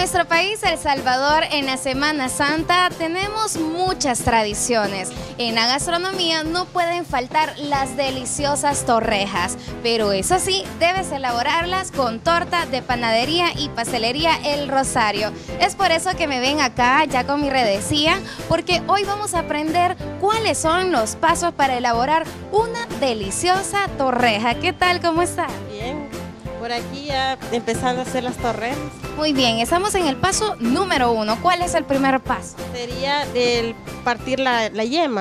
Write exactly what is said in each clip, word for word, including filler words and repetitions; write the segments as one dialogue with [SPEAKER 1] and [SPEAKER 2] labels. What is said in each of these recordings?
[SPEAKER 1] nuestro país, El Salvador, en la Semana Santa tenemos muchas tradiciones. En la gastronomía no pueden faltar las deliciosas torrejas, pero eso sí, debes elaborarlas con torta de panadería y pastelería El Rosario. Es por eso que me ven acá ya con mi redecía, porque hoy vamos a aprender cuáles son los pasos para elaborar una deliciosa torreja. ¿Qué tal? ¿Cómo está?
[SPEAKER 2] Bien, por aquí ya empezando a hacer las torrejas.
[SPEAKER 1] Muy bien, estamos en el paso número uno. ¿Cuál es el primer paso?
[SPEAKER 2] Sería el partir la, la yema.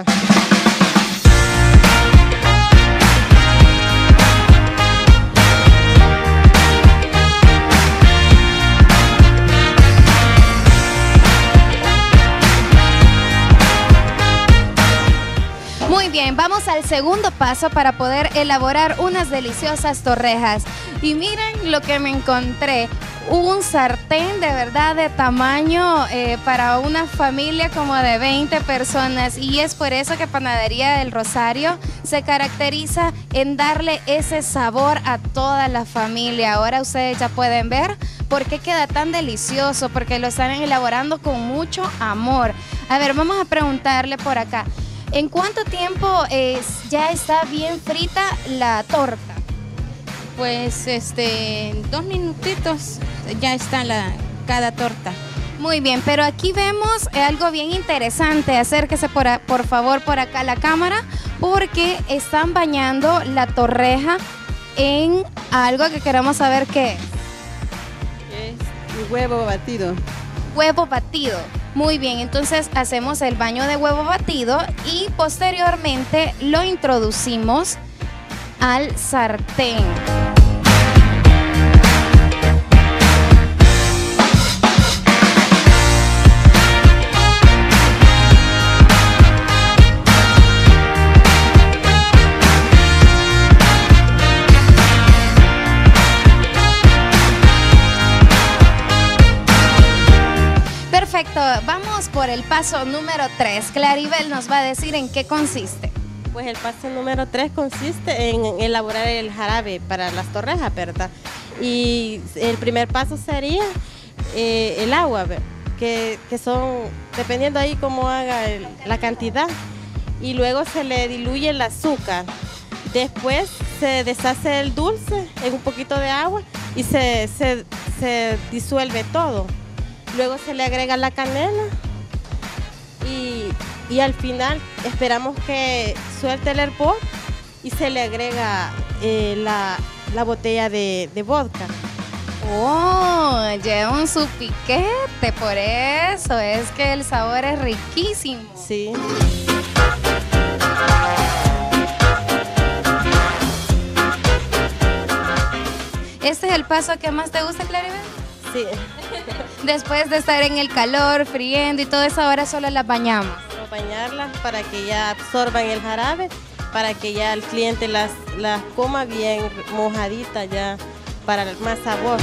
[SPEAKER 1] Muy bien, vamos al segundo paso para poder elaborar unas deliciosas torrejas. Y miren lo que me encontré, un sartén de verdad de tamaño eh, para una familia como de veinte personas, y es por eso que Panadería El Rosario se caracteriza en darle ese sabor a toda la familia. Ahora ustedes ya pueden ver por qué queda tan delicioso, porque lo están elaborando con mucho amor. A ver, vamos a preguntarle por acá. ¿En cuánto tiempo eh, ya está bien frita la torta?
[SPEAKER 3] Pues este, en dos minutitos ya está la, cada torta.
[SPEAKER 1] Muy bien, pero aquí vemos algo bien interesante. Acérquese por, a, por favor por acá a la cámara, porque están bañando la torreja en algo que queremos saber qué es.
[SPEAKER 2] Es huevo batido.
[SPEAKER 1] Huevo batido. Muy bien, entonces hacemos el baño de huevo batido y posteriormente lo introducimos al sartén. Perfecto, vamos por el paso número tres. Claribel nos va a decir en qué consiste.
[SPEAKER 2] Pues el paso número tres consiste en elaborar el jarabe para las torrejas, ¿verdad? Y el primer paso sería eh, el agua, que, que son, dependiendo ahí cómo haga el, la cantidad. Y luego se le diluye el azúcar. Después se deshace el dulce en un poquito de agua y se, se, se disuelve todo. Luego se le agrega la canela y, y al final esperamos que suelte el hervor y se le agrega eh, la, la botella de, de vodka.
[SPEAKER 1] ¡Oh! Llevan su piquete, por eso es que el sabor es riquísimo.
[SPEAKER 2] Sí.
[SPEAKER 1] ¿Este es el paso que más te gusta, Claribel?
[SPEAKER 2] Sí.
[SPEAKER 1] Después de estar en el calor, friendo y todo eso, ahora solo las bañamos.
[SPEAKER 2] Solo bañarlas para que ya absorban el jarabe, para que ya el cliente las, las coma bien mojaditas ya para más sabor.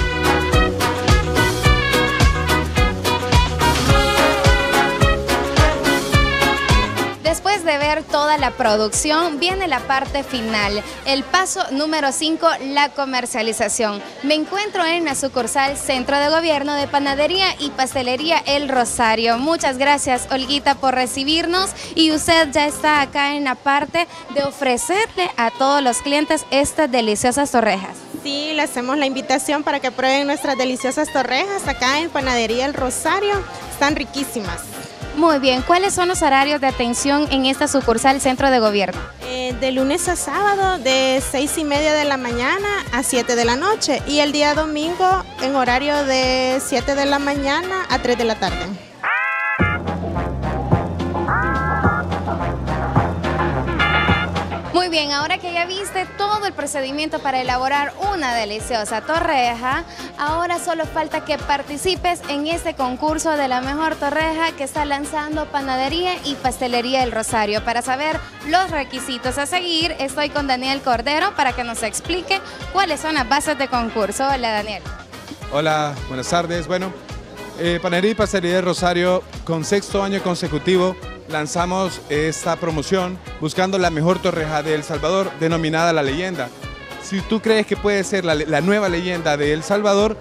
[SPEAKER 1] Después de ver toda la producción, viene la parte final, el paso número cinco, la comercialización. Me encuentro en la sucursal Centro de Gobierno de Panadería y Pastelería El Rosario. Muchas gracias, Olguita, por recibirnos, y usted ya está acá en la parte de ofrecerle a todos los clientes estas deliciosas torrejas.
[SPEAKER 4] Sí, le hacemos la invitación para que prueben nuestras deliciosas torrejas acá en Panadería El Rosario. Están riquísimas.
[SPEAKER 1] Muy bien, ¿cuáles son los horarios de atención en esta sucursal Centro de Gobierno?
[SPEAKER 4] Eh, de lunes a sábado, de seis y media de la mañana a siete de la noche, y el día domingo en horario de siete de la mañana a tres de la tarde.
[SPEAKER 1] Muy bien, ahora que ya viste todo el procedimiento para elaborar una deliciosa torreja, ahora solo falta que participes en este concurso de la mejor torreja que está lanzando Panadería y Pastelería El Rosario. Para saber los requisitos a seguir, estoy con Daniel Cordero para que nos explique cuáles son las bases de concurso. Hola, Daniel.
[SPEAKER 5] Hola, buenas tardes. Bueno, eh, Panadería y Pastelería El Rosario, con sexto año consecutivo, lanzamos esta promoción buscando la mejor torreja de El Salvador, denominada La Leyenda. Si tú crees que puede ser la, la nueva leyenda de El Salvador,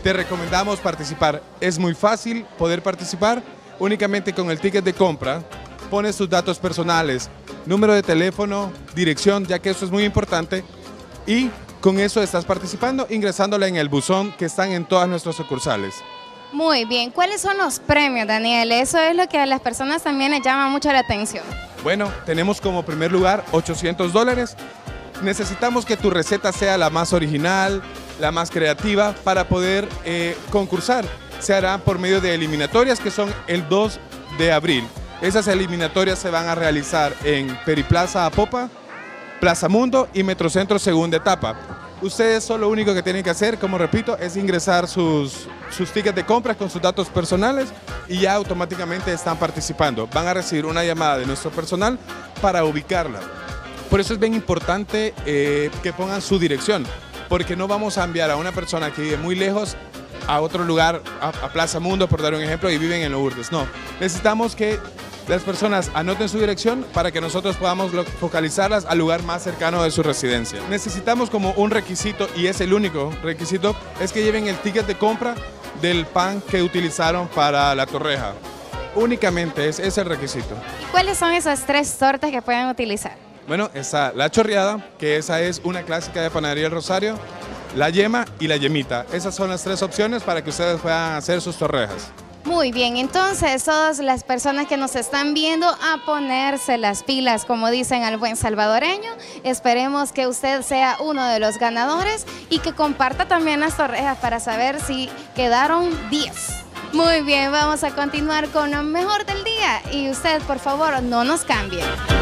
[SPEAKER 5] te recomendamos participar. Es muy fácil poder participar únicamente con el ticket de compra. Pones tus datos personales, número de teléfono, dirección, ya que eso es muy importante, y con eso estás participando ingresándola en el buzón que están en todas nuestras sucursales.
[SPEAKER 1] Muy bien, ¿cuáles son los premios, Daniel? Eso es lo que a las personas también les llama mucho la atención.
[SPEAKER 5] Bueno, tenemos como primer lugar ochocientos dólares. Necesitamos que tu receta sea la más original, la más creativa para poder eh, concursar. Se hará por medio de eliminatorias que son el dos de abril. Esas eliminatorias se van a realizar en Periplaza Apopa, Plaza Mundo y Metrocentro segunda etapa. Ustedes son lo único que tienen que hacer, como repito, es ingresar sus, sus tickets de compra con sus datos personales y ya automáticamente están participando. Van a recibir una llamada de nuestro personal para ubicarla. Por eso es bien importante eh, que pongan su dirección, porque no vamos a enviar a una persona que vive muy lejos a otro lugar, a, a Plaza Mundo, por dar un ejemplo, y viven en Lourdes. No, necesitamos que las personas anoten su dirección para que nosotros podamos focalizarlas al lugar más cercano de su residencia. Necesitamos como un requisito, y es el único requisito, es que lleven el ticket de compra del pan que utilizaron para la torreja. Únicamente es, es el requisito.
[SPEAKER 1] ¿Y cuáles son esas tres tortas que pueden utilizar?
[SPEAKER 5] Bueno, está la chorreada, que esa es una clásica de Panadería El Rosario, la yema y la yemita. Esas son las tres opciones para que ustedes puedan hacer sus torrejas.
[SPEAKER 1] Muy bien, entonces todas las personas que nos están viendo a ponerse las pilas, como dicen al buen salvadoreño. Esperemos que usted sea uno de los ganadores y que comparta también las torrejas para saber si quedaron diez. Muy bien, vamos a continuar con lo mejor del día y usted, por favor, no nos cambie.